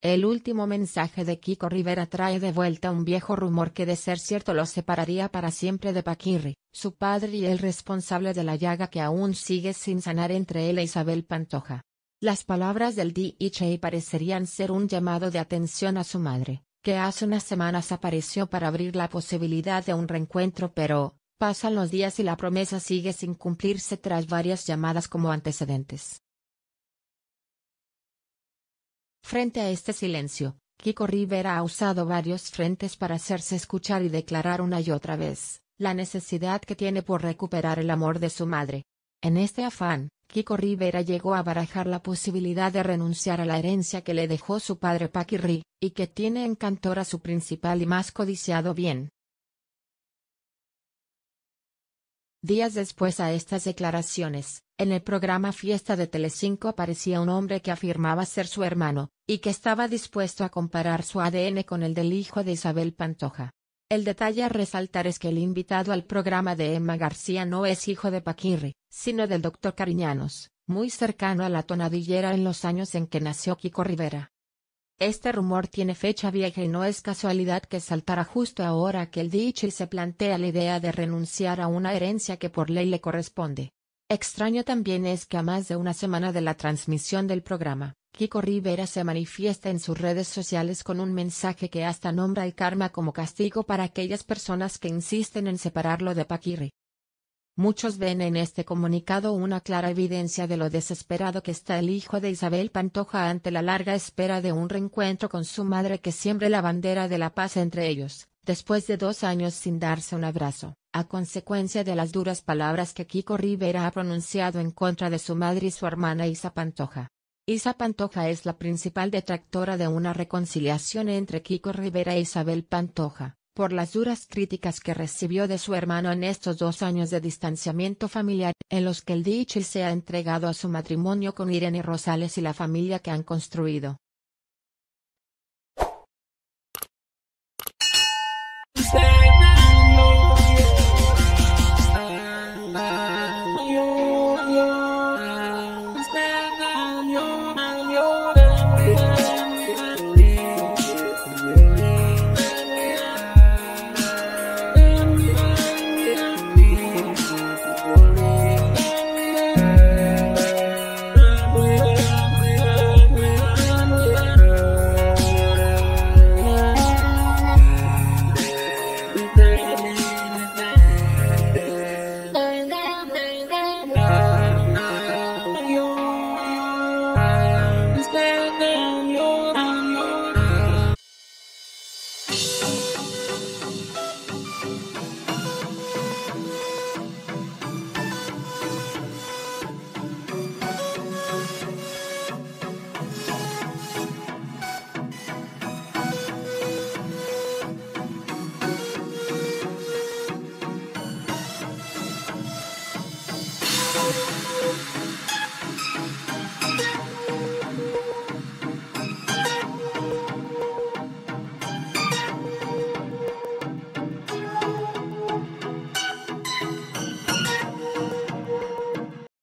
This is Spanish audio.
El último mensaje de Kiko Rivera trae de vuelta un viejo rumor que de ser cierto los separaría para siempre de Paquirri, su padre y el responsable de la llaga que aún sigue sin sanar entre él e Isabel Pantoja. Las palabras del DJ parecerían ser un llamado de atención a su madre, que hace unas semanas apareció para abrir la posibilidad de un reencuentro, pero pasan los días y la promesa sigue sin cumplirse tras varias llamadas como antecedentes. Frente a este silencio, Kiko Rivera ha usado varios frentes para hacerse escuchar y declarar una y otra vez la necesidad que tiene por recuperar el amor de su madre. En este afán, Kiko Rivera llegó a barajar la posibilidad de renunciar a la herencia que le dejó su padre Paquirri, y que tiene en Cantora su principal y más codiciado bien. Días después a estas declaraciones, en el programa Fiesta de Telecinco aparecía un hombre que afirmaba ser su hermano, y que estaba dispuesto a comparar su ADN con el del hijo de Isabel Pantoja. El detalle a resaltar es que el invitado al programa de Emma García no es hijo de Paquirri, sino del Dr. Cariñanos, muy cercano a la tonadillera en los años en que nació Kiko Rivera. Este rumor tiene fecha vieja y no es casualidad que saltara justo ahora que el DJ se plantea la idea de renunciar a una herencia que por ley le corresponde. Extraño también es que a más de una semana de la transmisión del programa, Kiko Rivera se manifiesta en sus redes sociales con un mensaje que hasta nombra el karma como castigo para aquellas personas que insisten en separarlo de Paquirri. Muchos ven en este comunicado una clara evidencia de lo desesperado que está el hijo de Isabel Pantoja ante la larga espera de un reencuentro con su madre que siembre la bandera de la paz entre ellos, después de 2 años sin darse un abrazo, a consecuencia de las duras palabras que Kiko Rivera ha pronunciado en contra de su madre y su hermana Isa Pantoja. Isa Pantoja es la principal detractora de una reconciliación entre Kiko Rivera e Isabel Pantoja, por las duras críticas que recibió de su hermano en estos 2 años de distanciamiento familiar, en los que el DJ se ha entregado a su matrimonio con Irene Rosales y la familia que han construido. Stay